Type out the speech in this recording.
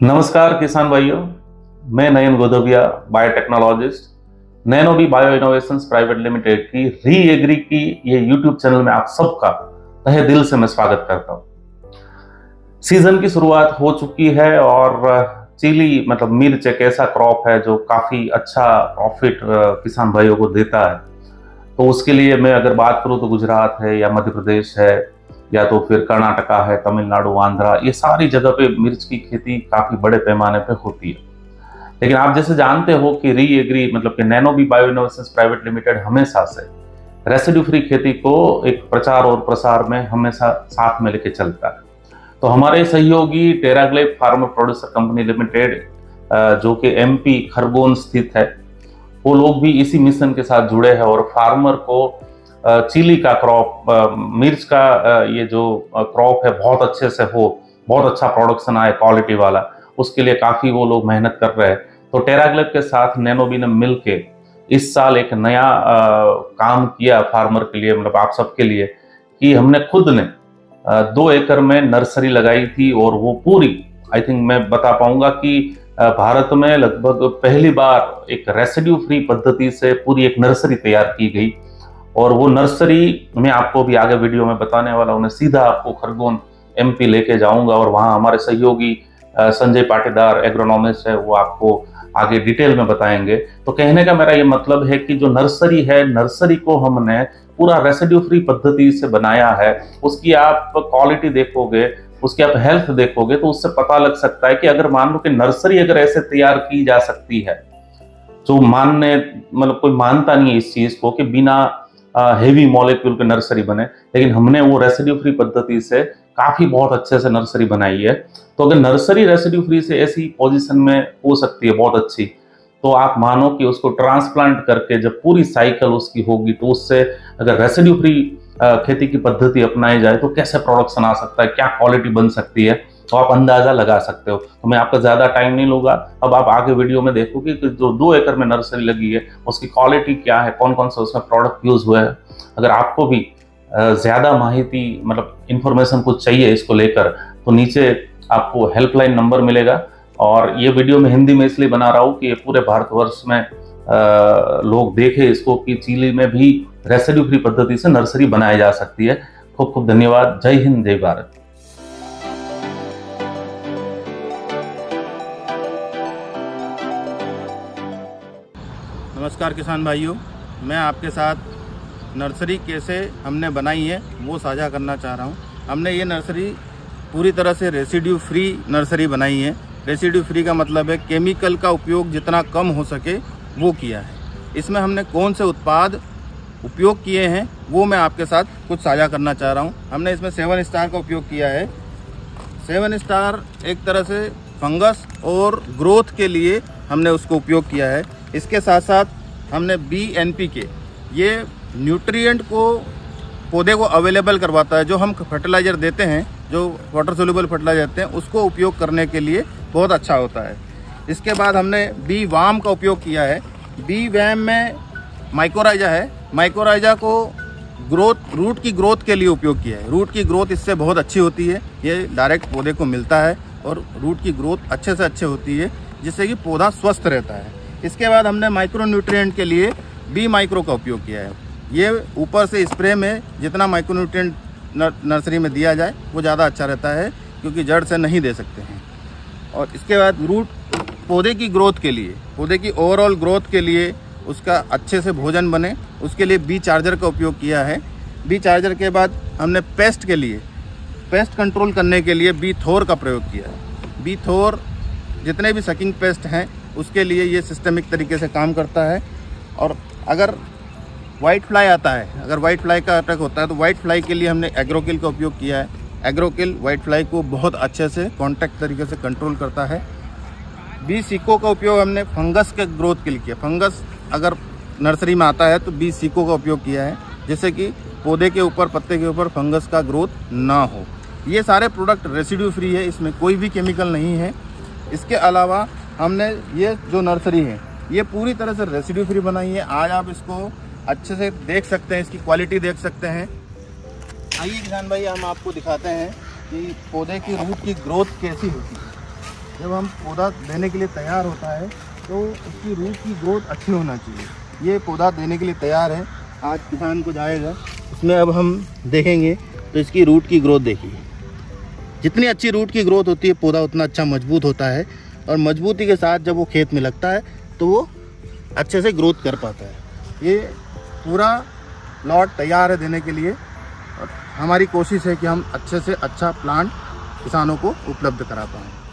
नमस्कार किसान भाइयों, मैं Nayan Godaviya, biotechnologist, Nanobee bio innovations private limited की री एग्री की ये यूट्यूब चैनल में आप सबका तहे दिल से मैं स्वागत करता हूं। सीजन की शुरुआत हो चुकी है और चिली मतलब मिर्च एक ऐसा क्रॉप है जो काफी अच्छा प्रॉफिट किसान भाइयों को देता है। तो उसके लिए मैं अगर बात करूं तो गुजरात है या मध्य प्रदेश है या तो फिर कर्नाटका है, तमिलनाडु, आंध्रा, ये सारी जगह पे मिर्च की खेती काफी बड़े पैमाने पे होती है। लेकिन आप जैसे जानते हो कि री एग्री मतलब कि Nanobee bio innovations private limited हमेशा से रेसिड्यू फ्री खेती को एक प्रचार और प्रसार में हमेशा साथ में लेके चलता है। तो हमारे सहयोगी टेराग्लेब फार्मर प्रोड्यूसर कंपनी लिमिटेड जो कि एमपी खरगोन स्थित है, वो लोग भी इसी मिशन के साथ जुड़े हैं और फार्मर को चिली का क्रॉप, मिर्च का ये जो क्रॉप है बहुत अच्छे से हो, बहुत अच्छा प्रोडक्शन आए क्वालिटी वाला, उसके लिए काफ़ी वो लोग मेहनत कर रहे हैं। तो टेराग्लेब के साथ नैनोबी ने मिल के इस साल एक नया काम किया फार्मर के लिए, मतलब आप सबके लिए, कि हमने खुद ने 2 एकड़ में नर्सरी लगाई थी। और वो पूरी आई थिंक मैं बता पाऊंगा कि भारत में लगभग पहली बार एक रेसिड्यू फ्री पद्धति से पूरी एक नर्सरी तैयार की गई। और वो नर्सरी मैं आपको भी आगे वीडियो में बताने वाला हूं। मैं सीधा आपको खरगोन एमपी लेके जाऊंगा और वहां हमारे सहयोगी संजय पाटीदार एग्रोनॉमिस्ट है, वो आपको आगे डिटेल में बताएंगे। तो कहने का मेरा ये मतलब है कि जो नर्सरी है, नर्सरी को हमने पूरा रेसिड्यू फ्री पद्धति से बनाया है। उसकी आप क्वालिटी देखोगे, उसकी आप हेल्थ देखोगे तो उससे पता लग सकता है कि अगर मान लो कि नर्सरी अगर ऐसे तैयार की जा सकती है, जो मानने मतलब कोई मानता नहीं है इस चीज को कि बिना हेवी मॉलिक्यूल के नर्सरी बने, लेकिन हमने वो रेसिड्यू फ्री पद्धति से काफी बहुत अच्छे से नर्सरी बनाई है। तो अगर नर्सरी रेसिड्यू फ्री से ऐसी पोजीशन में हो सकती है बहुत अच्छी, तो आप मानो कि उसको ट्रांसप्लांट करके जब पूरी साइकिल उसकी होगी तो उससे अगर रेसिड्यू फ्री खेती की पद्धति अपनाई जाए तो कैसे प्रोडक्शन आ सकता है, क्या क्वालिटी बन सकती है, तो आप अंदाजा लगा सकते हो। तो मैं आपका ज्यादा टाइम नहीं लूंगा, अब आप आगे वीडियो में देखोगे कि जो 2 एकड़ में नर्सरी लगी है उसकी क्वालिटी क्या है, कौन कौन से उसमें प्रोडक्ट यूज हुए हैं। अगर आपको भी ज्यादा माहिती मतलब इंफॉर्मेशन कुछ चाहिए इसको लेकर, तो नीचे आपको हेल्पलाइन नंबर मिलेगा। और ये वीडियो मैं हिंदी में इसलिए बना रहा हूँ कि ये पूरे भारतवर्ष में लोग देखे इसको कि चिली में भी रेसिड्यू फ्री पद्धति से नर्सरी बनाई जा सकती है। खूब खूब धन्यवाद। जय हिंद, जय भारत। नमस्कार किसान भाइयों, मैं आपके साथ नर्सरी कैसे हमने बनाई है वो साझा करना चाह रहा हूँ। हमने ये नर्सरी पूरी तरह से रेसिड्यू फ्री नर्सरी बनाई है। रेसिड्यू फ्री का मतलब है केमिकल का उपयोग जितना कम हो सके वो किया है। इसमें हमने कौन से उत्पाद उपयोग किए हैं वो मैं आपके साथ कुछ साझा करना चाह रहा हूँ। हमने इसमें 7 स्टार का उपयोग किया है। 7 स्टार एक तरह से फंगस और ग्रोथ के लिए हमने उसको उपयोग किया है। इसके साथ साथ हमने BNPK, ये न्यूट्रिएंट को पौधे को अवेलेबल करवाता है। जो हम फर्टिलाइजर देते हैं, जो वाटर सोल्यूबल फर्टिलाइजर देते हैं, उसको उपयोग करने के लिए बहुत अच्छा होता है। इसके बाद हमने BWAM का उपयोग किया है। BWAM में माइकोराइजा है। माइकोराइजा को रूट की ग्रोथ के लिए उपयोग किया है। रूट की ग्रोथ इससे बहुत अच्छी होती है। ये डायरेक्ट पौधे को मिलता है और रूट की ग्रोथ अच्छे से अच्छे होती है, जिससे कि पौधा स्वस्थ रहता है। इसके बाद हमने माइक्रो न्यूट्रिएंट के लिए B माइक्रो का उपयोग किया है। ये ऊपर से स्प्रे में जितना माइक्रो न्यूट्रिएंट नर्सरी में दिया जाए वो ज़्यादा अच्छा रहता है, क्योंकि जड़ से नहीं दे सकते हैं। और इसके बाद रूट पौधे की ग्रोथ के लिए, पौधे की ओवरऑल ग्रोथ के लिए, उसका अच्छे से भोजन बने, उसके लिए B चार्जर का उपयोग किया है। B चार्जर के बाद हमने पेस्ट के लिए, पेस्ट कंट्रोल करने के लिए B थोर का प्रयोग किया है। B थोर जितने भी सकिंग पेस्ट हैं उसके लिए ये सिस्टमिक तरीके से काम करता है। और अगर वाइट फ्लाई आता है, अगर वाइट फ्लाई का अटैक होता है, तो वाइट फ्लाई के लिए हमने एग्रोकिल का उपयोग किया है। एग्रोकिल वाइट फ्लाई को बहुत अच्छे से कॉन्टैक्ट तरीके से कंट्रोल करता है। B सीको का उपयोग हमने फंगस के ग्रोथ के लिए किया। फंगस अगर नर्सरी में आता है तो B सीको का उपयोग किया है, जिससे कि पौधे के ऊपर, पत्ते के ऊपर फंगस का ग्रोथ ना हो। ये सारे प्रोडक्ट रेसिड्यू फ्री है, इसमें कोई भी केमिकल नहीं है। इसके अलावा हमने ये जो नर्सरी है ये पूरी तरह से रेसिड्यू फ्री बनाई है। आज आप इसको अच्छे से देख सकते हैं, इसकी क्वालिटी देख सकते हैं। आइए किसान भाई, हम आपको दिखाते हैं कि पौधे की रूट की ग्रोथ कैसी होती है। जब हम पौधा देने के लिए तैयार होता है तो उसकी रूट की ग्रोथ अच्छी होना चाहिए। ये पौधा देने के लिए तैयार है, आज किसान को जाएगा, इसमें अब हम देखेंगे तो इसकी रूट की ग्रोथ देखिए। जितनी अच्छी रूट की ग्रोथ होती है पौधा उतना अच्छा मजबूत होता है, और मजबूती के साथ जब वो खेत में लगता है तो वो अच्छे से ग्रोथ कर पाता है। ये पूरा लॉट तैयार है देने के लिए, और हमारी कोशिश है कि हम अच्छे से अच्छा प्लांट किसानों को उपलब्ध करा पाएँ।